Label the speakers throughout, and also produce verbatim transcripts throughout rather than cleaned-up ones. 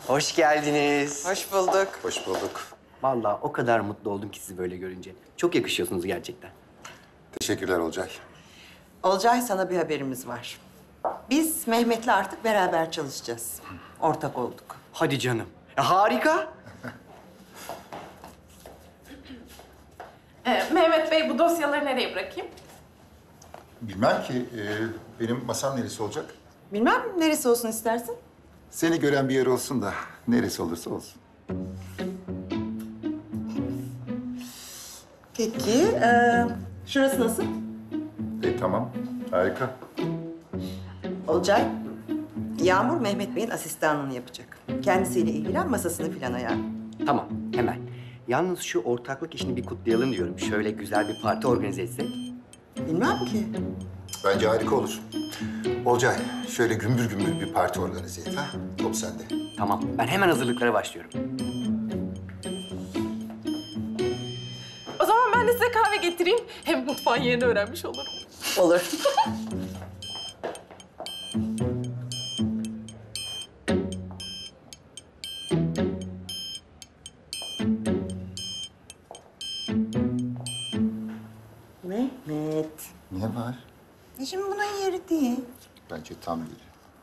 Speaker 1: Hoş geldiniz.
Speaker 2: Hoş bulduk.
Speaker 3: Hoş bulduk.
Speaker 1: Vallahi o kadar mutlu oldum ki sizi böyle görünce. Çok yakışıyorsunuz gerçekten.
Speaker 3: Teşekkürler Olcay.
Speaker 2: Olcay, sana bir haberimiz var. Biz Mehmet'le artık beraber çalışacağız. Ortak olduk.
Speaker 1: Hadi canım. Ya harika.
Speaker 4: Ee, Mehmet Bey, bu dosyaları nereye bırakayım?
Speaker 3: Bilmem ki e, benim masam neresi olacak?
Speaker 2: Bilmem neresi olsun istersin?
Speaker 3: Seni gören bir yer olsun da neresi olursa olsun.
Speaker 2: Peki, ee, şurası nasıl?
Speaker 3: E tamam, harika.
Speaker 2: Olcay, Yağmur Mehmet Bey'in asistanlığını yapacak. Kendisiyle ilgilen, masasını filan ayar.
Speaker 1: Tamam, hemen. Yalnız şu ortaklık işini bir kutlayalım diyorum. Şöyle güzel bir parti organize etsek.
Speaker 2: Bilmem ki.
Speaker 3: Bence harika olur. Olcay, şöyle gümbür gümbür bir parti organize et ha. Top sende.
Speaker 1: Tamam, ben hemen hazırlıklara başlıyorum.
Speaker 4: O zaman ben de size kahve getireyim. Hem mutfağın yerini öğrenmiş olurum.
Speaker 2: Olur. Mehmet.
Speaker 3: Ne var?
Speaker 2: E şimdi bunun yeri değil.
Speaker 3: Bence tam yeri.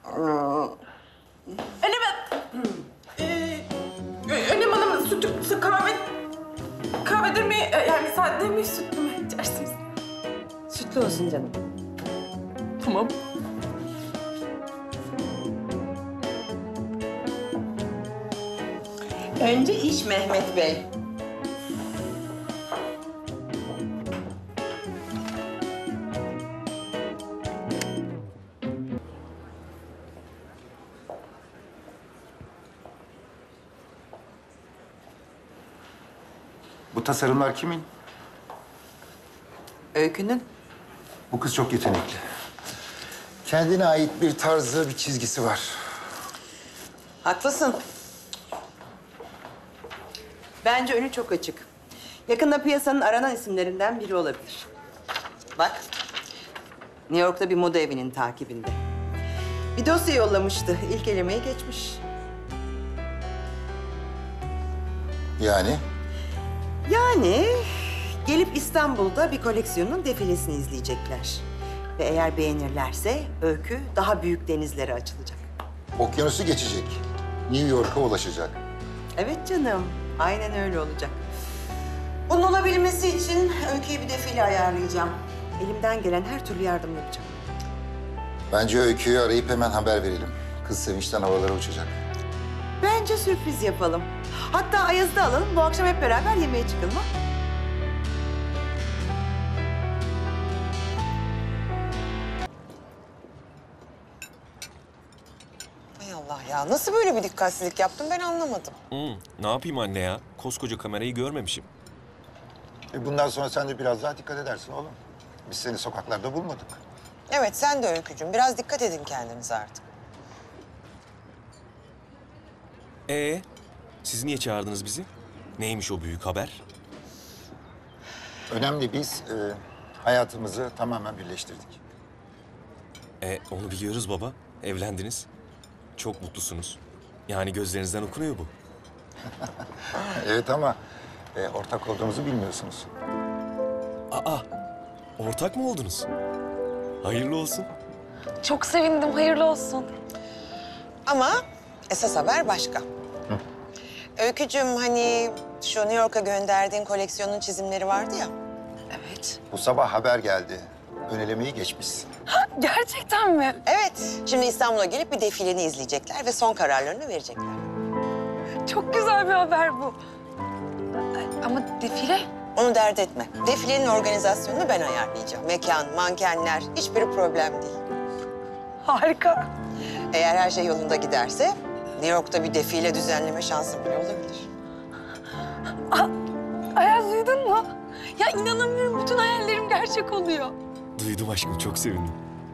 Speaker 4: Önem ee, Önem Hanım, sütlü su- kahve... Kahvedir mi, e, yani sade mi, sütlü mü içersiniz?
Speaker 2: Sütlü olsun canım.
Speaker 4: Tamam.
Speaker 2: Önce iş Mehmet Bey.
Speaker 3: Bu tasarımlar kimin?
Speaker 2: Öykünün.
Speaker 3: Bu kız çok yetenekli. Kendine ait bir tarzı, bir çizgisi var.
Speaker 2: Haklısın. Bence önü çok açık. Yakında piyasanın aranan isimlerinden biri olabilir. Bak, New York'ta bir moda evinin takibinde. Bir dosya yollamıştı. İlk elemeyi geçmiş.
Speaker 3: Yani?
Speaker 2: Yani gelip İstanbul'da bir koleksiyonun defilesini izleyecekler. Ve eğer beğenirlerse Öykü daha büyük denizlere açılacak.
Speaker 3: Okyanusu geçecek. New York'a ulaşacak.
Speaker 2: Evet canım, aynen öyle olacak. Bunun olabilmesi için Öykü'ye bir defile ayarlayacağım. Elimden gelen her türlü yardım yapacağım.
Speaker 3: Bence Öykü'yü arayıp hemen haber verelim. Kız sevinçten havalara uçacak.
Speaker 2: Bence sürpriz yapalım. Hatta Ayaz'ı da alalım, bu akşam hep beraber yemeğe çıkalım ha?
Speaker 5: Hay Allah ya, nasıl böyle bir dikkatsizlik yaptım ben anlamadım.
Speaker 6: Hmm, ne yapayım anne ya? Koskoca kamerayı görmemişim.
Speaker 3: E bundan sonra sen de biraz daha dikkat edersin oğlum. Biz seni sokaklarda bulmadık.
Speaker 5: Evet, sen de Öykücüğüm. Biraz dikkat edin kendinize artık.
Speaker 6: Ee, siz niye çağırdınız bizi? Neymiş o büyük haber?
Speaker 3: Önemli, biz e, hayatımızı tamamen birleştirdik.
Speaker 6: E, onu biliyoruz baba. Evlendiniz. Çok mutlusunuz. Yani gözlerinizden okunuyor bu.
Speaker 3: Evet ama e, ortak olduğumuzu bilmiyorsunuz.
Speaker 6: Aa, ortak mı oldunuz? Hayırlı olsun.
Speaker 4: Çok sevindim, hayırlı olsun.
Speaker 5: Ama esas haber başka. Hı. Öykücüğüm, hani şu New York'a gönderdiğin koleksiyonun çizimleri vardı ya.
Speaker 4: Evet.
Speaker 3: Bu sabah haber geldi. Ön elemeyi geçmişsin.
Speaker 4: Gerçekten mi?
Speaker 5: Evet, şimdi İstanbul'a gelip bir defileni izleyecekler ve son kararlarını verecekler.
Speaker 4: Çok güzel bir haber bu. Ama defile?
Speaker 5: Onu dert etme. Defilenin organizasyonunu ben ayarlayacağım. Mekan, mankenler, hiçbiri problem değil.
Speaker 4: Harika.
Speaker 5: Eğer her şey yolunda giderse New York'ta bir defile düzenleme şansım bile olabilir.
Speaker 4: Ayaz, duydun mu? Ya inanamıyorum, bütün hayallerim gerçek oluyor.
Speaker 6: Duydum aşkım, çok sevindim.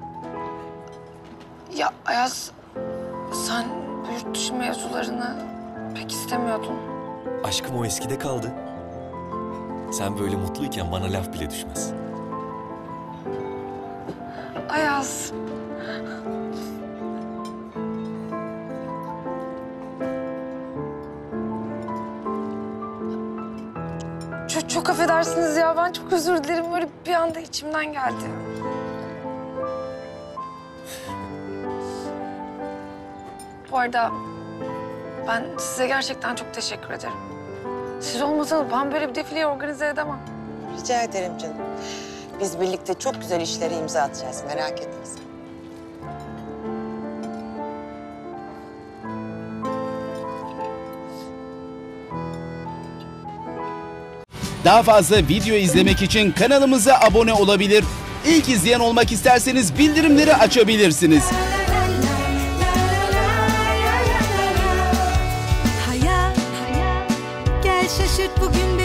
Speaker 7: Ya Ayaz, sen bu yurt dışı mevzularını pek istemiyordun.
Speaker 6: Aşkım o eskide kaldı. Sen böyle mutluyken bana laf bile düşmez.
Speaker 7: Ayaz. Çok affedersiniz ya. Ben çok özür dilerim. Böyle bir anda içimden geldi. Bu arada ben size gerçekten çok teşekkür ederim. Siz olmasanız ben böyle bir defileyi organize edemem.
Speaker 5: Rica ederim canım. Biz birlikte çok güzel işlere imza atacağız. Merak etme sen.
Speaker 8: Daha fazla video izlemek için kanalımıza abone olabilir. İlk izleyen olmak isterseniz bildirimleri açabilirsiniz.
Speaker 9: Hayat, gel şaşırt bugün beni.